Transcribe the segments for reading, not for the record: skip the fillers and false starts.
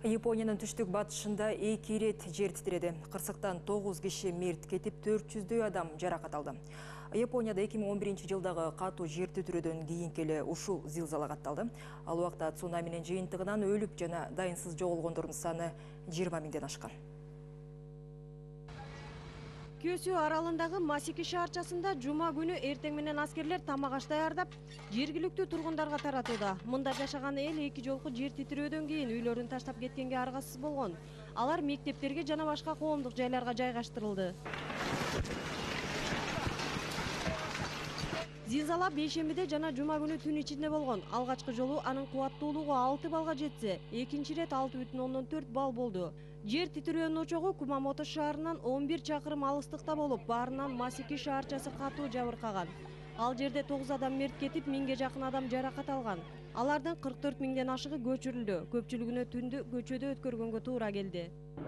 Япониянын түштүк батышында 2 ирет жер титиреди. Кырсыктан 9 киши мерт кетип, 400дөй адам жаракат алды. Японияда 2011 жылдагы катуу жер титирөөдөн кийинки эле ушул зилзала катталды. Ал убакта цунаминин жыйынтыгынан өлүп жана дайынсыз жоголгондордун саны 20 миңден ашкан. Кёсүү аралындагы Масики шаарчасында жума күнү эртең менен аскерлер тамак аш даярдап, жергиликтүү тургундарга таратууда. Мында жашаган эл 2 жолку жер титирөөдөн кийин үйлөрүн таштап кеткенге аргасыз болгон. Алар мектептерге жана башка коомдук жайларга жайгаштырылды. Зилзала бейшембиде жана жума күнү түн ичинде болгон. Алгачкы жолу анын кубаттуулугу 6 балга жетсе, экинчи рет 6,4 балл болду. Жер титирөөнүн очогу Кумамото шаарынан 11 чакырым алыстыкта болуп, баарынан Масики шаарчасы катуу жабыркаган. Ал жерде 9 адам мерт кетип, 1000ге жакын адам жаракат алган. Алардын 44 миңден ашыгы көчүрүлдү. Көпчүлүгүнө түндү көчөдө өткөргөнгө туура келди.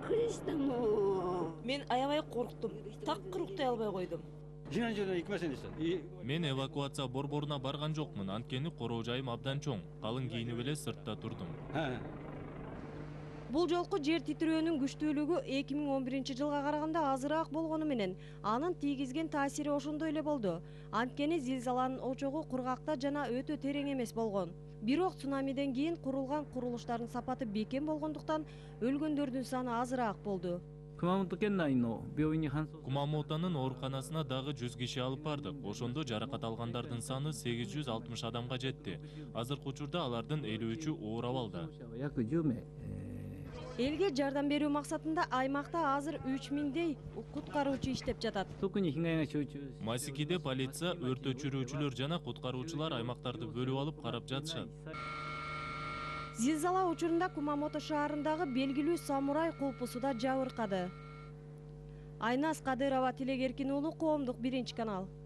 Мен аябай корктум. Такыр уктай албай койдум. Мен эвакуация борборуна барган жокмун, анткени короо жайым абдан чоң. Калың кийинип эле сыртта турдум. Бул жолку жер титирөөнүн күчтүүлүгү 2011 жылга караганда азыраак болгону менен, анын тийгизген таасири ошондой эле болду. Анткени зилзаланын очогу кургакта жана өтө терең эмес болгон. Бирок цунамиден кийин курулган курулуштардын сапаты бекем болгондуктан өлгөндөрдүн саны азыраак болду. Кумамотонун ооруканасына дагы 100 киши алып бардык. Ошондо жаракат алгандардын саны 860 адамга жетти. Азыркы учурда алардын 53-ü оор абалда. Элге жардам берүү максатында аймакта азыр 3000дей куткаруучу иштеп жатат. Масикиде полиция, өрт өчүрүүчүлөр жана куткаруучулар аймактарды бөлүп алып карап жатышат. Зилзала учурунда Кумамото шаарындагы белгилүү самурай кулпусу да жабыркады. Айназ Кадырова, Телегеркин уулу, Коомдук 1 канал.